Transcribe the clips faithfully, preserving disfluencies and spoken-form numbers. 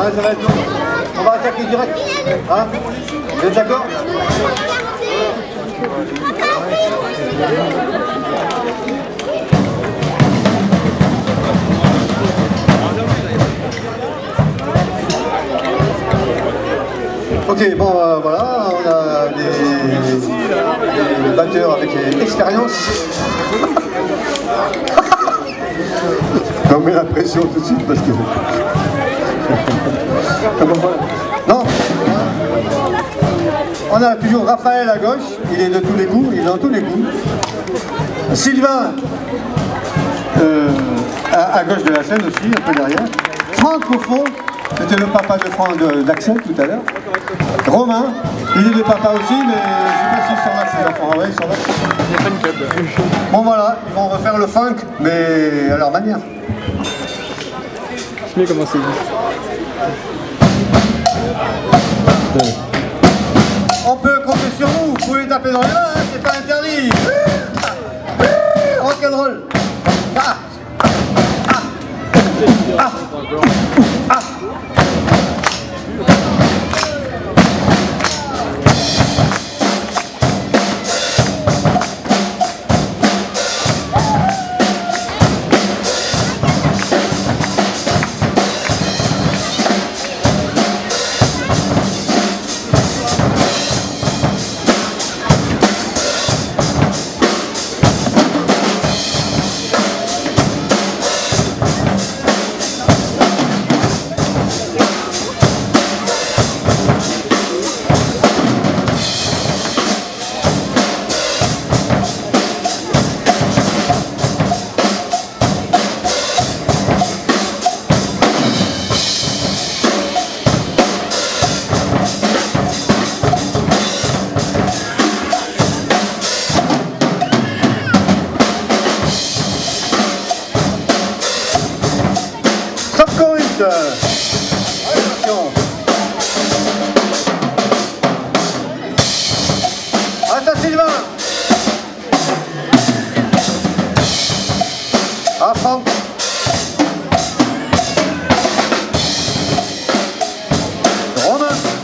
ouais, ça va être long. On va attaquer direct. Hein? Vous êtes d'accord? Ok, bon, euh, voilà, on a des, des batteurs avec expérience. On met la pression tout de suite parce que... Non. On a toujours Raphaël à gauche, il est de tous les goûts, il est dans tous les goûts. Sylvain, euh, à, à gauche de la scène aussi, un peu derrière. Franck au fond, c'était le papa de Franck d'Axel tout à l'heure. Romain, il est le papa aussi, mais je ne sais pas s'ils sont là, ces enfants. Ouais, ils sont là. Il n'y a pas une câble. Bon voilà, ils vont refaire le funk, mais à leur manière. Je sais comment c'est dit. On peut compter sur vous, vous pouvez taper dans les mains, hein, c'est pas interdit. Rock'n'roll. Ah. Ah. Ah. Ah. Attention. Attends Sylvain. Ah Franck. Romain.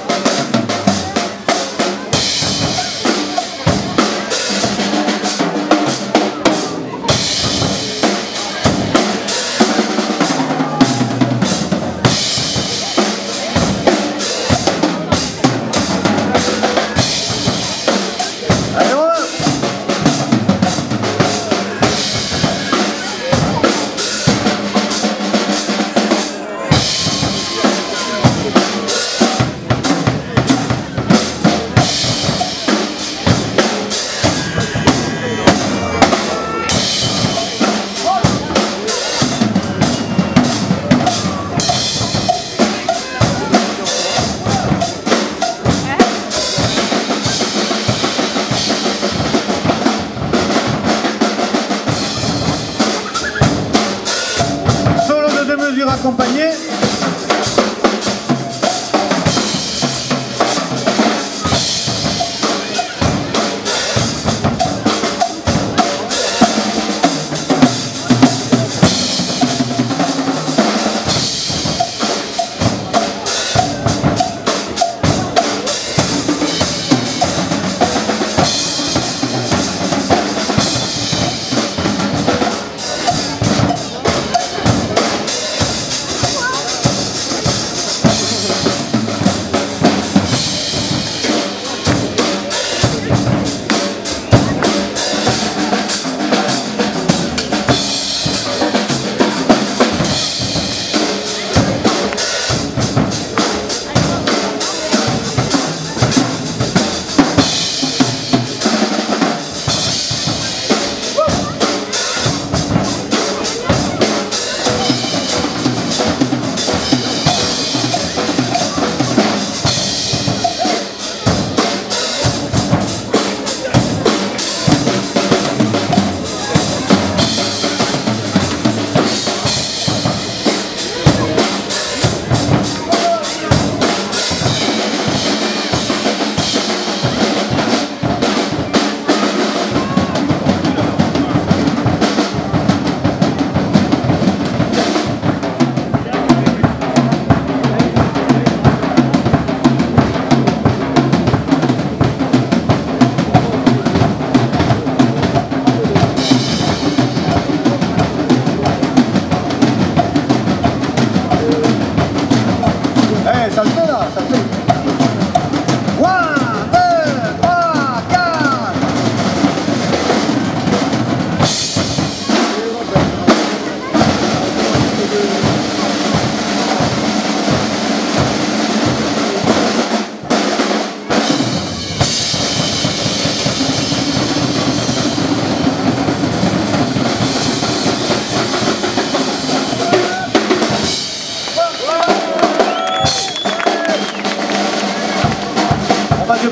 Accompagné.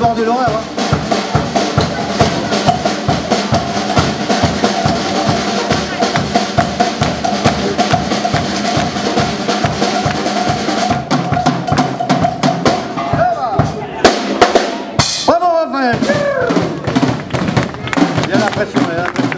bordel l'horaire. Hein. Bravo Raphaël. Il y a la pression, il y a la pression.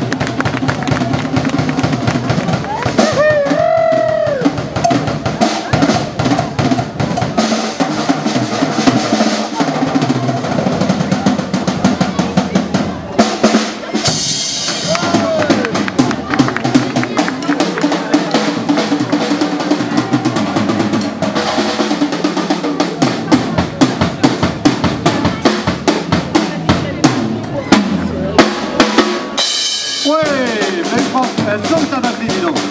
Ouais, mais France, elle sonne ta batterie, dis donc.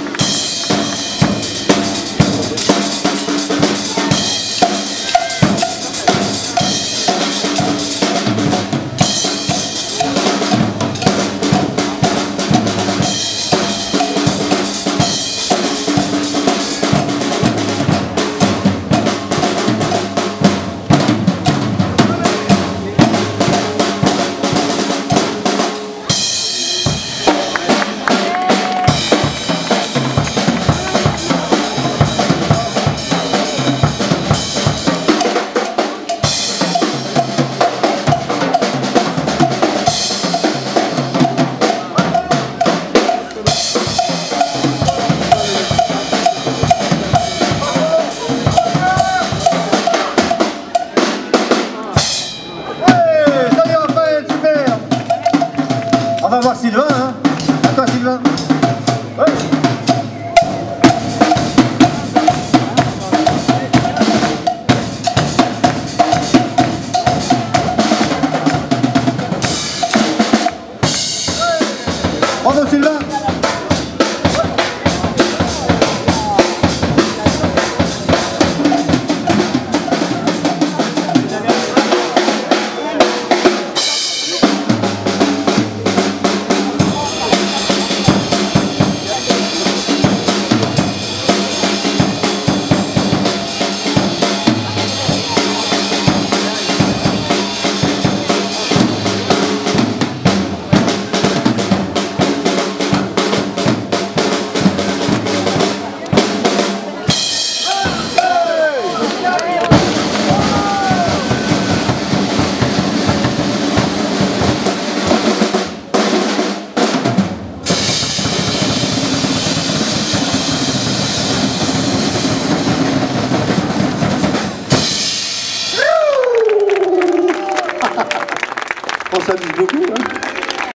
On va voir Sylvain, hein. À toi Sylvain. Ouais. Bravo Sylvain.